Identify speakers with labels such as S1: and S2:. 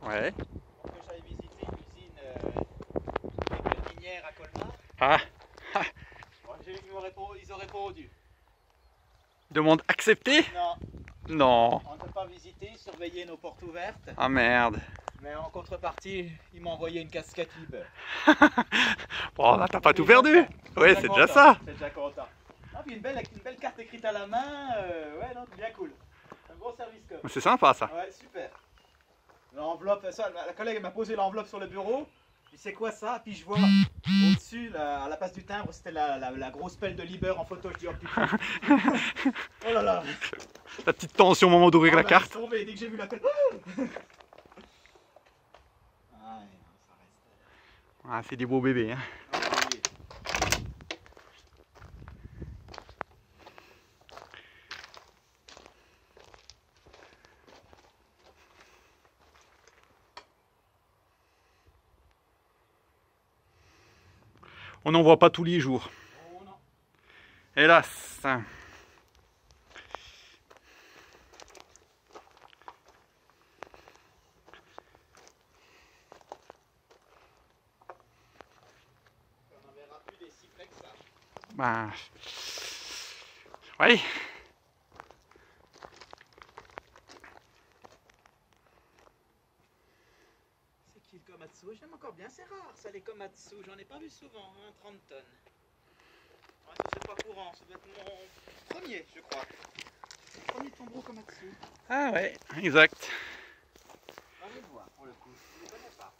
S1: Ouais.
S2: Pour que j'aille visiter une usine minière à Colmar.
S1: Ah,
S2: Bon, ils auraient répondu.
S1: demande acceptée?
S2: Non,
S1: Non.
S2: on ne peut pas visiter, surveiller nos portes ouvertes.
S1: Ah merde.
S2: Mais en contrepartie, ils m'ont envoyé une casquette Libre.
S1: Bon, là, t'as pas tout perdu. Ouais, c'est déjà ça.
S2: C'est déjà content. Ah, puis une belle carte écrite à la main. Ouais, non, bien cool. Un bon service comme.
S1: C'est sympa ça.
S2: Ouais, super. L'enveloppe, ça, la collègue m'a posé l'enveloppe sur le bureau. Puis c'est quoi ça? Puis je vois au-dessus, à la place du timbre, c'était la grosse pelle de Liber en photo. Je dis, oh putain. Oh là là.
S1: La petite tension au moment d'ouvrir la carte.
S2: Tombé dès que j'ai vu la pelle. Ah, non, ça reste.
S1: Ah, c'est des beaux bébés. Hein.
S2: Ah, oui.
S1: On n'en voit pas tous les jours.
S2: Oh non.
S1: Hélas.
S2: On n'en verra plus des si près que ça.
S1: Bah. Oui.
S2: C'est qui le Komatsu? J'aime encore bien, c'est rare ça les Komatsu, j'en ai pas vu souvent, hein, 30 tonnes. Ouais, ça c'est pas courant, ça doit être mon premier je crois. C'est le premier tombereau Komatsu.
S1: Ah ouais, exact.
S2: Allez voir pour le coup, je ne les connais pas.